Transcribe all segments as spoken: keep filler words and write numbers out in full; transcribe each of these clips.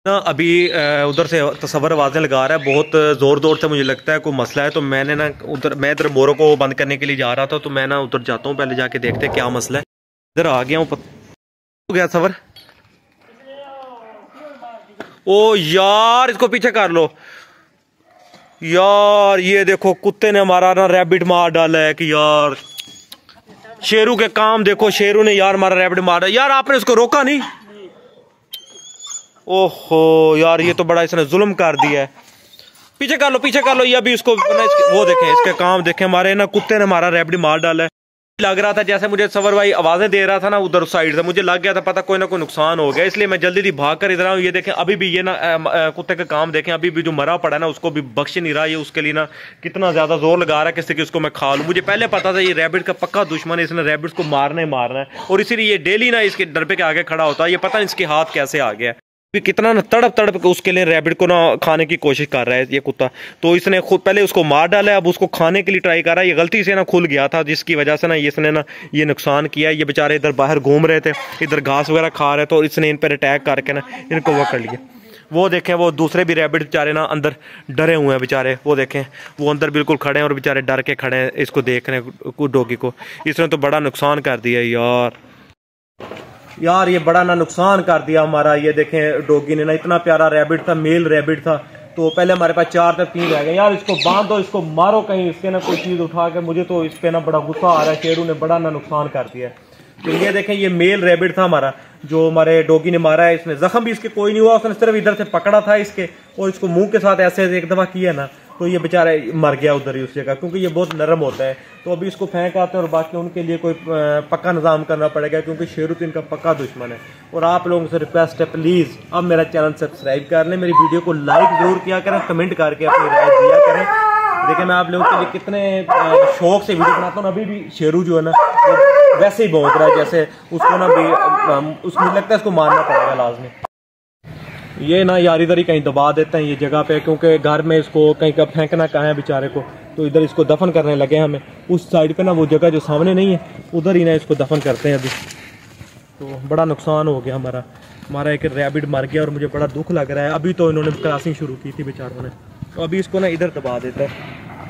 ना अभी उधर से तस्वर आवाज़ें लगा रहा है बहुत ज़ोर ज़ोर से, मुझे लगता है कोई मसला है। तो मैंने ना उधर मैं इधर मोरों को बंद करने के लिए जा रहा था, तो मैं ना उधर जाता हूँ, पहले जाके देखते हैं क्या मसला है। इधर आ गया हूँ, हो गया सवर। ओ यार इसको पीछे कर लो यार, ये देखो कुत्ते ने हमारा ना रैबिट मार डाला है कि यार। शेरू के काम देखो, शेरू ने यार हमारा रैबिट मारा यार, आपने उसको रोका नहीं। ओहो यार ये तो बड़ा इसने जुल्म कर दिया है। पीछे कर लो पीछे कर लो, ये अभी उसको वो देखें, इसके काम देखें, हमारे ना कुत्ते ने हमारा रैबिट मार डाला है। लग रहा था जैसे मुझे सवर भाई आवाजें दे रहा था ना उधर साइड से, मुझे लग गया था पता कोई ना कोई नुकसान हो गया, इसलिए मैं जल्दी जल्दी भाग कर इधर आऊँ। ये देखें अभी भी ये ना कुत्ते का काम देखें, अभी भी जो मरा पड़ा है ना उसको भी बख्श नहीं रहा। ये उसके लिए ना कितना ज्यादा जोर लगा रहा है किसी की उसको मैं खा लूँ। मुझे पहले पता था ये रैबिट का पक्का दुश्मन है, इसने रैबिट को मारना ही मारना है, और इसीलिए ये डेली ना इसके डरबे के आगे खड़ा होता है। ये पता नहीं इसके हाथ कैसे आ गया, कितना ना तड़प तड़प उसके लिए रैबिट को ना खाने की कोशिश कर रहा है ये कुत्ता। तो इसने खुद पहले उसको मार डाला है, अब उसको खाने के लिए ट्राई कर रहा है। ये गलती से ना खुल गया था, जिसकी वजह से ना इसने ना ये नुकसान किया। ये बेचारे इधर बाहर घूम रहे थे, इधर घास वगैरह खा रहे थे, और इसने इन पर अटैक करके ना इनको वो कर लिया। वो देखें वो दूसरे भी रैबिट बेचारे ना अंदर डरे हुए हैं बेचारे, वो देखें वो अंदर बिल्कुल खड़े हैं और बेचारे डर के खड़े हैं इसको देख रहे हैं डॉगी को। इसने तो बड़ा नुकसान कर दिया यार यार ये बड़ा ना नुकसान कर दिया हमारा। ये देखें डॉगी ने ना, इतना प्यारा रैबिट था, मेल रैबिट था। तो पहले हमारे पास चार था, तीन रह गए। यार इसको बांध दो, इसको मारो कहीं, इसके ना कोई चीज़ उठा के। मुझे तो इस पे ना बड़ा गुस्सा आ रहा है, शेरू ने बड़ा ना नुकसान कर दिया है। तो ये देखें ये मेल रैबिट था हमारा, जो हमारे डॉगी ने मारा है। इसमें जख्म भी इसके कोई नहीं हुआ, उसने सिर्फ इधर से पकड़ा था इसके, और इसको मुंह के साथ ऐसे एक दफा किया ना, तो ये बेचारा मर गया उधर ही उस जगह, क्योंकि ये बहुत नरम होता है। तो अभी इसको फेंक आते हैं, और बाकी उनके लिए कोई पक्का निज़ाम करना पड़ेगा, क्योंकि शेरू तो इनका पक्का दुश्मन है। और आप लोगों से रिक्वेस्ट है, प्लीज़ अब मेरा चैनल सब्सक्राइब कर लें, मेरी वीडियो को लाइक जरूर किया करें, कमेंट करके अपनी राय दिया करें। देखिए मैं आप लोगों के लिए कितने शौक से वीडियो बनाता हूँ। अभी भी शेरू जो है ना वो वैसे ही भौंक रहा है, जैसे उसको ना भी उसको लगता है इसको मारना पड़ेगा लाजमी। ये ना यार इधर ही कहीं दबा देते हैं ये जगह पे, क्योंकि घर में इसको कहीं का फेंकना कहाँ है बेचारे को। तो इधर इसको दफन करने लगे हमें, उस साइड पे ना वो जगह जो सामने नहीं है उधर ही ना इसको दफन करते हैं अभी। तो बड़ा नुकसान हो गया हमारा हमारा एक रैबिट मर गया, और मुझे बड़ा दुख लग रहा है। अभी तो इन्होंने क्रॉसिंग शुरू की थी बेचारों ने, तो अभी इसको ना इधर दबा देता है।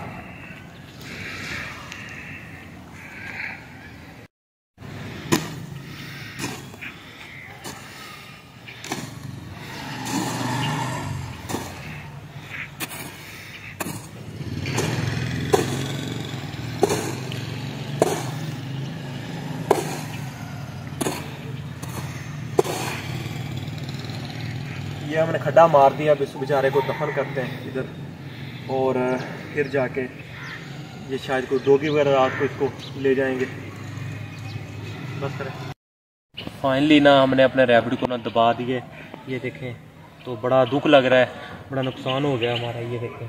ये हमने खड्डा मार दिया, अब इस बेचारे को दफन करते हैं इधर, और फिर जाके ये शायद कोई डॉगी वगैरह रात को इसको ले जाएंगे। बस करें। फाइनली ना हमने अपने रैबिट को ना दबा दिए, ये देखें। तो बड़ा दुख लग रहा है, बड़ा नुकसान हो गया हमारा। ये देखें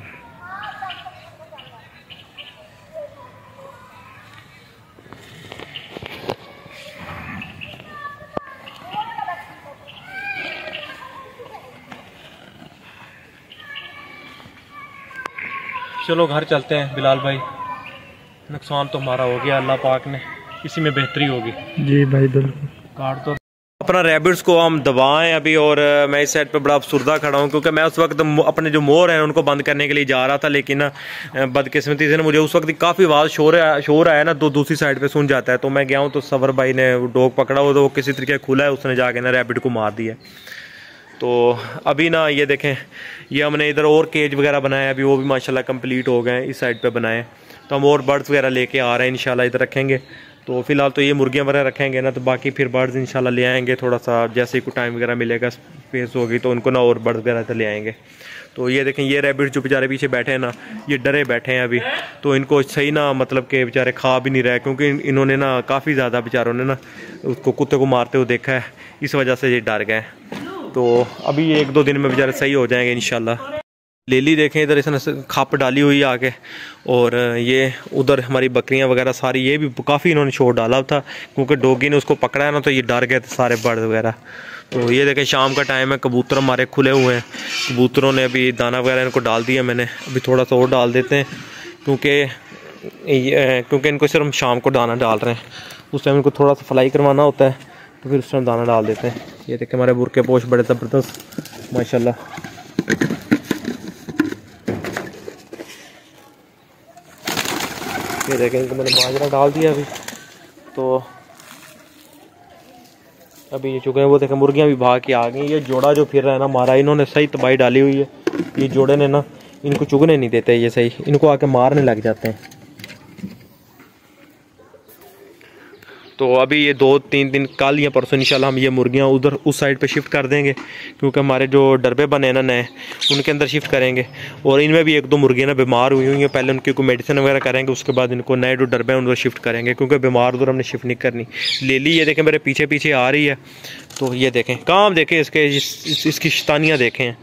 चलो घर चलते हैं बिलाल भाई, नुकसान तो हमारा हो गया, अल्लाह पाक ने इसी में बेहतरी होगी। जी भाई बिल्कुल। काट तो अपना रैबिट्स को हम दबाएं अभी, और मैं इस साइड पे बड़ा अफसुर्दा खड़ा हूँ, क्योंकि मैं उस वक्त अपने जो मोर हैं उनको बंद करने के लिए जा रहा था, लेकिन ना बदकिस्मती से ना मुझे उस वक्त काफ़ी आवाज़ शोर शोर आया ना, तो दूसरी साइड पे सुन जाता है। तो मैं गया हूँ, तो सवर भाई ने डॉग पकड़ा हो, तो वो किसी तरीके खुला है, उसने जाके ना रैबिट को मार दिया। तो अभी ना ये देखें, ये हमने इधर और केज वगैरह बनाया, अभी वो भी माशाल्लाह कंप्लीट हो गए, इस साइड पे बनाए। तो हम और बर्ड्स वगैरह लेके आ रहे हैं इंशाल्लाह, इधर रखेंगे। तो फिलहाल तो ये मुर्गियाँ वगैरह रखेंगे ना, तो बाकी फिर बर्ड्स इंशाल्लाह ले आएंगे, थोड़ा सा जैसे ही कोई टाइम वगैरह मिलेगा, स्पेस होगी तो उनको ना और बर्ड्स वगैरह तो ले आएंगे। तो ये देखें ये रैबिट जो बेचारे पीछे बैठे हैं ना, ये डरे बैठे हैं अभी। तो इनको सही ना मतलब कि बेचारे खा भी नहीं रहे, क्योंकि इन्होंने ना काफ़ी ज़्यादा बेचारों ने ना उसको कुत्ते को मारते हुए देखा है, इस वजह से ये डर गए। तो अभी एक दो दिन में बेचारे सही हो जाएंगे इंशाल्लाह। लेली देखें इधर इसने खाप डाली हुई है आके, और ये उधर हमारी बकरियां वगैरह सारी, ये भी काफ़ी इन्होंने शोर डाला था, क्योंकि डॉगी ने उसको पकड़ा है ना, तो ये डर गए थे सारे बर्ड वगैरह। तो ये देखें शाम का टाइम है, कबूतर हमारे खुले हुए हैं, कबूतरों ने अभी दाना वगैरह इनको डाल दिया मैंने, अभी थोड़ा सा और डाल देते हैं, क्योंकि क्योंकि इनको सिर्फ हम शाम को दाना डाल रहे हैं, उस टाइम इनको थोड़ा सा फ्लाई करवाना होता है, तो फिर उस टाइम दाना डाल देते हैं। ये देखें हमारे बुरके पोश बड़े ज़बरदस्त माशाल्लाह। ये देखें, इनको मैंने बाजरा डाल दिया अभी। तो अभी ये चुके हैं, वो देखें मुर्गियां भी भाग के आ गई। ये जोड़ा जो फिर रहा है ना हमारा, इन्होंने सही तबाही डाली हुई है। ये जोड़े ने ना इनको चुगने नहीं देते, ये सही इनको आके मारने लग जाते हैं। तो अभी ये दो तीन दिन कल या परसों इंशाल्लाह हम ये मुर्गियां उधर उस साइड पे शिफ्ट कर देंगे, क्योंकि हमारे जो डरबे बने हैं ना नए, उनके अंदर शिफ्ट करेंगे। और इनमें भी एक दो मुर्गियां ना बीमार हुई हुई हैं, पहले उनकी कोई मेडिसिन वगैरह करेंगे, उसके बाद इनको नए जो डरबे हैं उनको शिफ्ट करेंगे, क्योंकि बीमार उधर हमने शिफ्ट नहीं करनी। ले ली, ये देखें मेरे पीछे पीछे आ रही है। तो ये देखें काम देखें इसके, इस, इस, इसकी शतानियाँ देखें।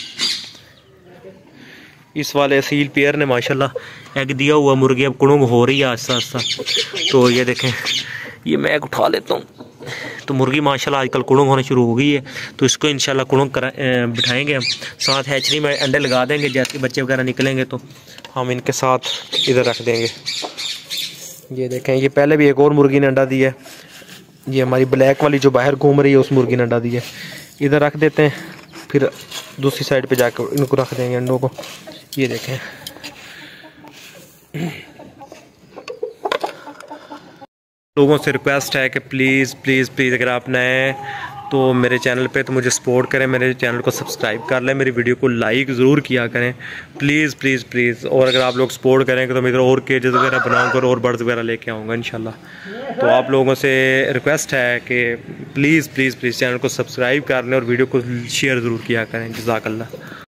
इस वाले असील पेयर ने माशाल्लाह एग दिया हुआ, मुर्गी अब कुड़ुंग हो रही है आस्ता आस्ता। तो ये देखें, ये मैं एग उठा लेता हूँ। तो मुर्गी माशाल्लाह आजकल कुड़ुंग होने शुरू हो गई है। तो इसको इंशाल्लाह कुड़ुंग करा बिठाएंगे हम, साथ हैचरी में अंडे लगा देंगे। जैसे बच्चे वगैरह निकलेंगे तो हम इनके साथ इधर रख देंगे। ये देखें, ये पहले भी एक और मुर्गी ने अंडा दिया है। ये हमारी ब्लैक वाली जो बाहर घूम रही है, उस मुर्गी ने अंडा दिया है। इधर रख देते हैं, फिर दूसरी साइड पे जाकर इनको रख देंगे अंडों को। ये देखें, लोगों से रिक्वेस्ट है कि प्लीज़ प्लीज़ प्लीज़ अगर आप नए हैं तो मेरे चैनल पे तो मुझे सपोर्ट करें, मेरे चैनल को सब्सक्राइब कर लें, मेरी वीडियो को लाइक ज़रूर किया करें प्लीज़ प्लीज़ प्लीज़। और अगर आप लोग सपोर्ट करेंगे तो मैं इधर और केजेस वगैरह बनाऊंगा और बर्ड्स वगैरह लेके आऊँगा इंशाल्लाह। तो आप लोगों से रिक्वेस्ट है कि प्लीज़ प्लीज़ प्लीज़ चैनल को सब्सक्राइब कर लें और वीडियो को शेयर ज़रूर किया करें। जज़ाकल्लाह।